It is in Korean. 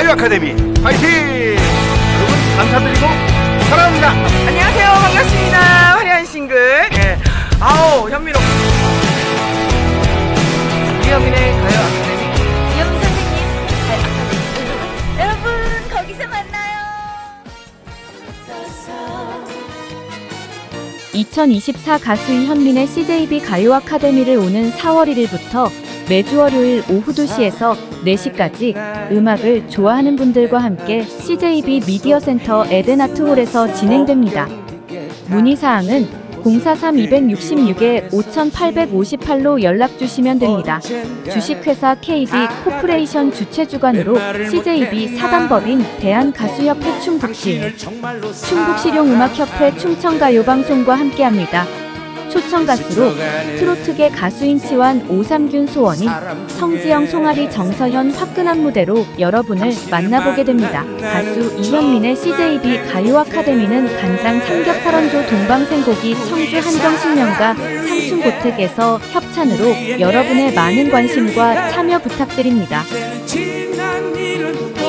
가요 아카데미 파이팅! 여러분 감사드리고 사랑합니다. 안녕하세요. 반갑습니다. 화려한 싱글. 예. 아우, 현민호. 이현민의 가요 아카데미. 이현민 선생님, 가요 아카데미. 여러분, 거기서 만나요. 2024 가수 이현민의 CJB 가요 아카데미를 오는 4월 1일부터 매주 월요일 오후 2시에서 4시까지 음악을 좋아하는 분들과 함께 CJB 미디어 센터 에덴아트홀에서 진행됩니다. 문의사항은 043-266-5858로 연락주시면 됩니다. 주식회사 KB 코퍼레이션 주최주관으로 CJB 사단법인 대한가수협회 충북시, 충북실용음악협회 충청가요방송과 함께합니다. 초청가수로 트로트계 가수 인치완 오삼균 소원인 성지영 송아리 정서현 화끈한 무대로 여러분을 만나보게 됩니다. 가수 이현민의 CJB 가요 아카데미는 간장 삼겹살원조 동방생고기 청주 한정식명가 상춘고택에서 협찬으로 여러분의 많은 관심과 참여 부탁드립니다. 지난 일은